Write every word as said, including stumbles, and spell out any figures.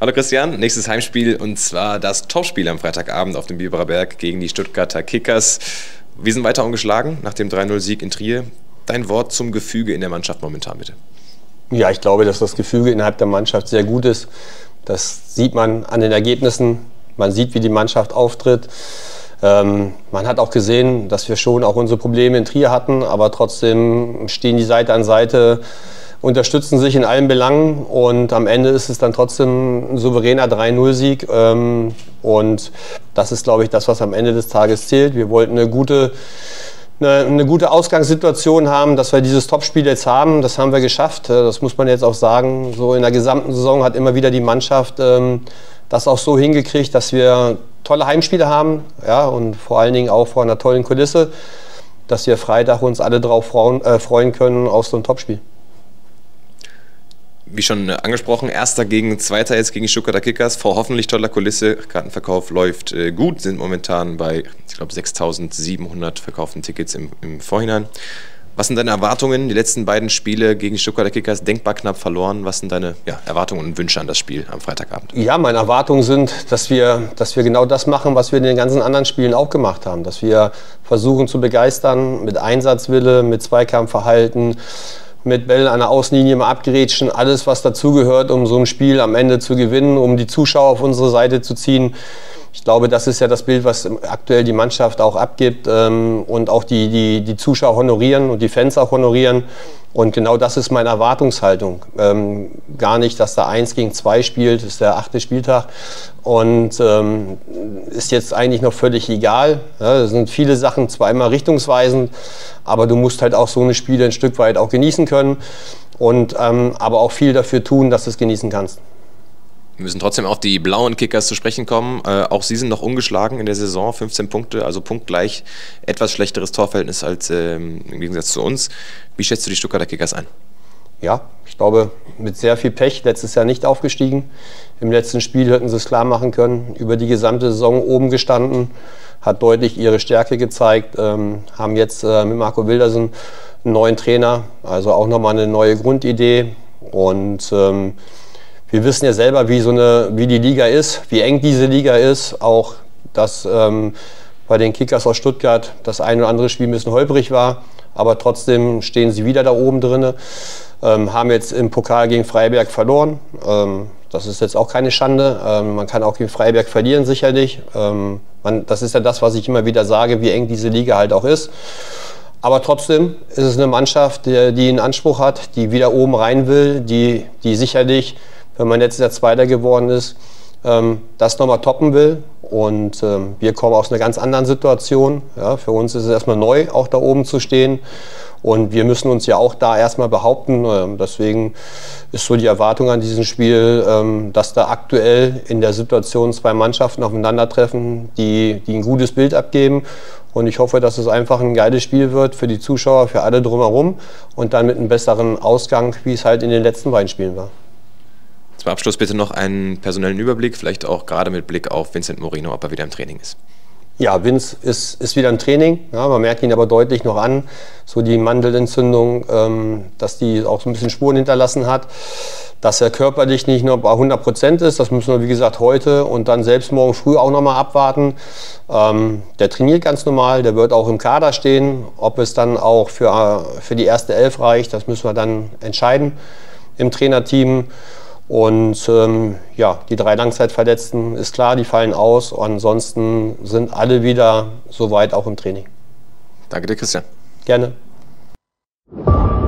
Hallo Christian, nächstes Heimspiel und zwar das Topspiel am Freitagabend auf dem Biberer Berg gegen die Stuttgarter Kickers. Wir sind weiter ungeschlagen nach dem drei null Sieg in Trier. Dein Wort zum Gefüge in der Mannschaft momentan bitte. Ja, ich glaube, dass das Gefüge innerhalb der Mannschaft sehr gut ist. Das sieht man an den Ergebnissen. Man sieht, wie die Mannschaft auftritt. Ähm, man hat auch gesehen, dass wir schon auch unsere Probleme in Trier hatten, aber trotzdem stehen die Seite an Seite, unterstützen sich in allen Belangen und am Ende ist es dann trotzdem ein souveräner drei null Sieg. Ähm, und das ist, glaube ich, das, was am Ende des Tages zählt. Wir wollten eine gute, eine, eine gute Ausgangssituation haben, dass wir dieses Topspiel jetzt haben. Das haben wir geschafft. Das muss man jetzt auch sagen. So in der gesamten Saison hat immer wieder die Mannschaft ähm, das auch so hingekriegt, dass wir tolle Heimspiele haben, ja, und vor allen Dingen auch vor einer tollen Kulisse, dass wir Freitag uns alle darauf freuen, äh, freuen können auf so ein Topspiel. Wie schon angesprochen, Erster gegen Zweiter jetzt gegen die Stuttgarter Kickers vor hoffentlich toller Kulisse. Kartenverkauf läuft äh, gut, sind momentan bei, ich glaube, sechstausendsiebenhundert verkauften Tickets im, im Vorhinein. Was sind deine Erwartungen? Die letzten beiden Spiele gegen die Stuttgarter Kickers denkbar knapp verloren. Was sind deine ja, Erwartungen und Wünsche an das Spiel am Freitagabend? Ja, meine Erwartungen sind, dass wir, dass wir genau das machen, was wir in den ganzen anderen Spielen auch gemacht haben. Dass wir versuchen zu begeistern mit Einsatzwille, mit Zweikampfverhalten, mit Bällen an der Außenlinie mal abgerätschen, alles was dazugehört, um so ein Spiel am Ende zu gewinnen, um die Zuschauer auf unsere Seite zu ziehen. Ich glaube, das ist ja das Bild, was aktuell die Mannschaft auch abgibt ähm, und auch die, die, die Zuschauer honorieren und die Fans auch honorieren. Und genau das ist meine Erwartungshaltung. Ähm, gar nicht, dass da eins gegen zwei spielt, das ist der achte Spieltag und ähm, ist jetzt eigentlich noch völlig egal. Ja, das sind viele Sachen zwar immer richtungsweisend, aber du musst halt auch so eine Spiele ein Stück weit auch genießen können und ähm, aber auch viel dafür tun, dass du es genießen kannst. Wir müssen trotzdem auf die blauen Kickers zu sprechen kommen. Äh, auch sie sind noch ungeschlagen in der Saison, fünfzehn Punkte, also punktgleich. Etwas schlechteres Torverhältnis als ähm, im Gegensatz zu uns. Wie schätzt du die Stuttgarter Kickers ein? Ja, ich glaube, mit sehr viel Pech. Letztes Jahr nicht aufgestiegen. Im letzten Spiel hätten sie es klar machen können. Über die gesamte Saison oben gestanden. Hat deutlich ihre Stärke gezeigt. Ähm, haben jetzt äh, mit Marco Wildersen einen neuen Trainer. Also auch nochmal eine neue Grundidee. Und ähm, wir wissen ja selber, wie, so eine, wie die Liga ist, wie eng diese Liga ist. Auch, dass ähm, bei den Kickers aus Stuttgart das ein oder andere Spiel ein bisschen holprig war. Aber trotzdem stehen sie wieder da oben drin. Ähm, haben jetzt im Pokal gegen Freiberg verloren. Ähm, das ist jetzt auch keine Schande. Ähm, man kann auch gegen Freiberg verlieren, sicherlich. Ähm, man, das ist ja das, was ich immer wieder sage, wie eng diese Liga halt auch ist. Aber trotzdem ist es eine Mannschaft, die, die einen Anspruch hat, die wieder oben rein will, die, die sicherlich, wenn man letztes Jahr Zweiter geworden ist, ähm, das nochmal toppen will. Und ähm, wir kommen aus einer ganz anderen Situation. Ja, für uns ist es erstmal neu, auch da oben zu stehen. Und wir müssen uns ja auch da erstmal behaupten. Ähm, deswegen ist so die Erwartung an diesem Spiel, ähm, dass da aktuell in der Situation zwei Mannschaften aufeinandertreffen, die, die ein gutes Bild abgeben. Und ich hoffe, dass es einfach ein geiles Spiel wird für die Zuschauer, für alle drumherum. Und dann mit einem besseren Ausgang, wie es halt in den letzten beiden Spielen war. Zum Abschluss bitte noch einen personellen Überblick, vielleicht auch gerade mit Blick auf Vincent Morino, ob er wieder im Training ist. Ja, Vince ist, ist wieder im Training. Ja, man merkt ihn aber deutlich noch an. So die Mandelentzündung, ähm, dass die auch so ein bisschen Spuren hinterlassen hat. Dass er körperlich nicht nur bei hundert Prozent ist, das müssen wir wie gesagt heute und dann selbst morgen früh auch noch mal abwarten. Ähm, der trainiert ganz normal, der wird auch im Kader stehen. Ob es dann auch für, für die erste Elf reicht, das müssen wir dann entscheiden im Trainerteam. Und ähm, ja, die drei Langzeitverletzten ist klar, die fallen aus. Ansonsten sind alle wieder soweit auch im Training. Danke dir, Christian. Gerne.